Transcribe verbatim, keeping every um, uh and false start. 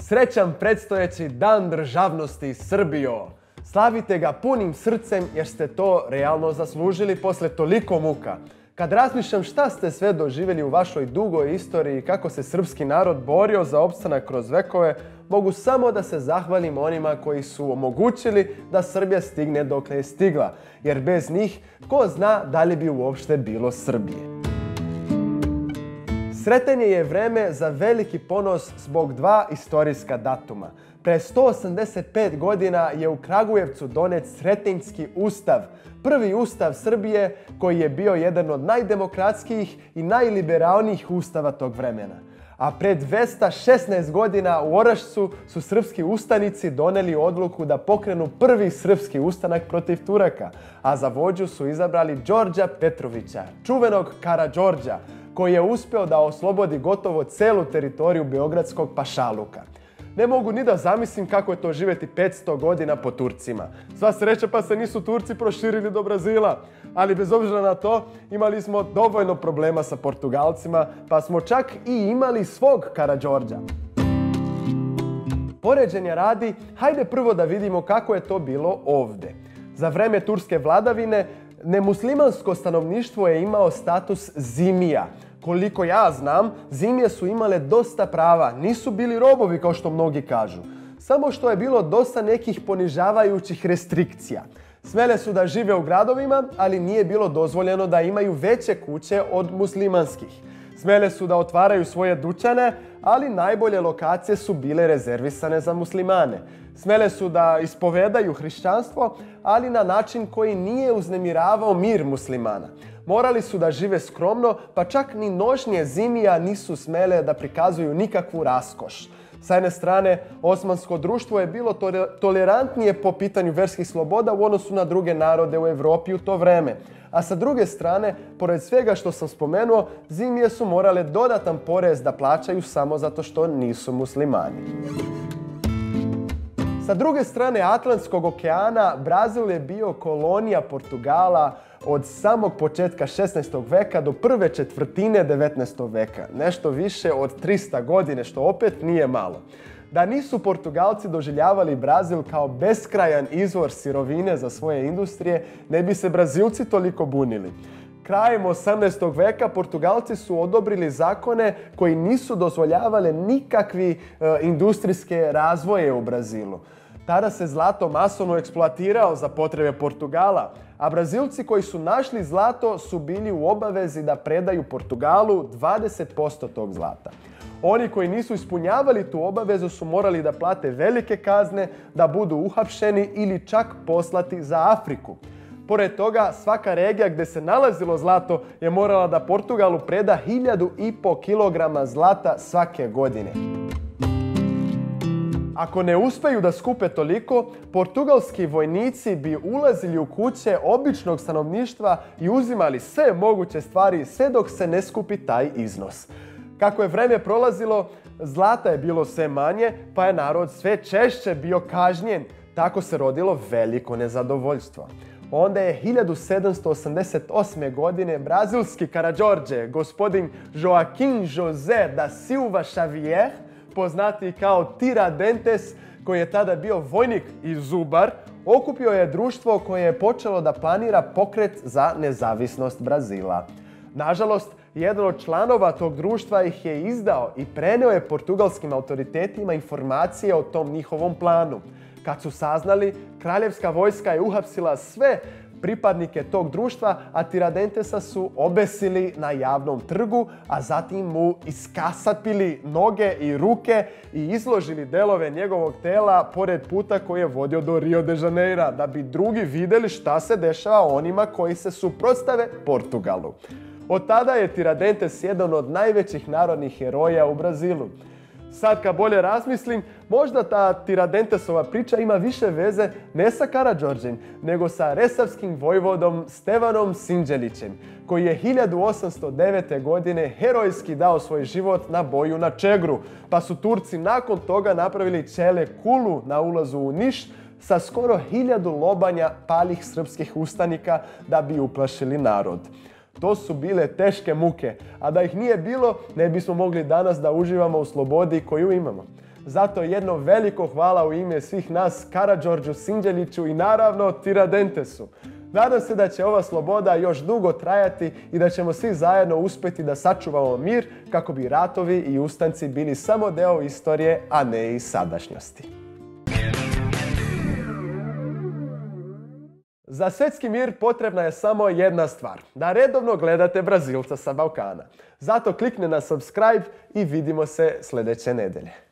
Srećan predstojeći Dan državnosti Srbijo! Slavite ga punim srcem jer ste to realno zaslužili posle toliko muka. Kad razmišljam šta ste sve doživjeli u vašoj dugoj istoriji i kako se srpski narod borio za opstanak kroz vekove, mogu samo da se zahvalim onima koji su omogućili da Srbija stigne dokle je stigla, jer bez njih ko zna da li bi uopšte bilo Srbije. Sretenje je vreme za veliki ponos zbog dva istorijska datuma. Pre sto osamdeset pet godina je u Kragujevcu donet Sretenjski ustav, prvi ustav Srbije koji je bio jedan od najdemokratskijih i najliberalnijih ustava tog vremena. A pre dvesta šesnaest godina u Orašcu su srpski ustanici doneli odluku da pokrenu prvi srpski ustanak protiv Turaka, a za vođu su izabrali Đorđa Petrovića, čuvenog Karađorđa, koji je uspeo da oslobodi gotovo celu teritoriju beogradskog pašaluka. Ne mogu ni da zamislim kako je to živjeti petsto godina po Turcima. Sva sreća pa se nisu Turci proširili do Brazila, ali bez obzira na to imali smo dovoljno problema sa Portugalcima, pa smo čak i imali svog Karađorđa. Poređenja radi, hajde prvo da vidimo kako je to bilo ovde. Za vreme turske vladavine nemuslimansko stanovništvo je imao status zimija. Koliko ja znam, zimije su imale dosta prava, nisu bili robovi kao što mnogi kažu. Samo što je bilo dosta nekih ponižavajućih restrikcija. Smele su da žive u gradovima, ali nije bilo dozvoljeno da imaju veće kuće od muslimanskih. Smele su da otvaraju svoje dućane, ali najbolje lokacije su bile rezervisane za muslimane. Smele su da ispovedaju hrišćanstvo, ali na način koji nije uznemiravao mir muslimana. Morali su da žive skromno, pa čak ni nošnje zimija nisu smele da prikazuju nikakvu raskoš. Sa jedne strane, osmansko društvo je bilo tolerantnije po pitanju verskih sloboda u odnosu na druge narode u Evropi u to vreme. A sa druge strane, pored svega što sam spomenuo, zimije su morale dodatan porez da plaćaju samo zato što nisu muslimani. Sa druge strane Atlantskog okeana, Brazil je bio kolonija Portugala od samog početka šesnaestog veka do prve četvrtine devetnaestog veka. Nešto više od trista godine, što opet nije malo. Da nisu Portugalci doživljavali Brazil kao beskrajan izvor sirovine za svoje industrije, ne bi se Brazilci toliko bunili. Krajem osamnaestog veka Portugalci su odobrili zakone koji nisu dozvoljavali nikakvi e, industrijske razvoje u Brazilu. Tada se zlato masovno eksploatirao za potrebe Portugala, a Brazilci koji su našli zlato su bili u obavezi da predaju Portugalu dvadeset posto tog zlata. Oni koji nisu ispunjavali tu obavezu su morali da plate velike kazne, da budu uhapšeni ili čak poslati za Afriku. Pored toga, svaka regija gdje se nalazilo zlato je morala da Portugalu preda hiljadu i po kilograma zlata svake godine. Ako ne uspeju da skupe toliko, portugalski vojnici bi ulazili u kuće običnog stanovništva i uzimali sve moguće stvari sve dok se ne skupi taj iznos. Kako je vreme prolazilo, zlata je bilo sve manje, pa je narod sve češće bio kažnjen. Tako se rodilo veliko nezadovoljstvo. Onda je hiljadu sedamsto osamdeset osme. godine brazilski Karađorđe, gospodin Joaquim José da Silva Xavier, poznati kao Tiradentes, koji je tada bio vojnik i zubar, okupio je društvo koje je počelo da planira pokret za nezavisnost Brazila. Nažalost, jedan od članova tog društva ih je izdao i preneo je portugalskim autoritetima informacije o tom njihovom planu. Kad su saznali, kraljevska vojska je uhapsila sve pripadnike tog društva, a Tiradentesa su obesili na javnom trgu, a zatim mu iskasapili noge i ruke i izložili delove njegovog tela pored puta koji je vodio do Rio de Janeira, da bi drugi vidjeli šta se dešava onima koji se suprotstave Portugalu. Od tada je Tiradentes jedan od najvećih narodnih heroja u Brazilu. Sad kad bolje razmislim, možda ta Tiradentesova priča ima više veze ne sa Karađorđem, nego sa resavskim vojvodom Stevanom Sinđelićem, koji je hiljadu osamsto devete. godine herojski dao svoj život na boju na Čegru, pa su Turci nakon toga napravili Čele kulu na ulazu u Niš sa skoro hiljadu lobanja palih srpskih ustanika da bi uplašili narod. To su bile teške muke, a da ih nije bilo, ne bismo mogli danas da uživamo u slobodi koju imamo. Zato jedno veliko hvala u ime svih nas Karađorđu Sinđeliću i naravno Tiradentesu. Nadam se da će ova sloboda još dugo trajati i da ćemo svi zajedno uspjeti da sačuvamo mir kako bi ratovi i ustanci bili samo deo istorije, a ne i sadašnjosti. Za svjetski mir potrebna je samo jedna stvar, da redovno gledate Brazilca sa Balkana. Zato klikni na subscribe i vidimo se sljedeće nedelje.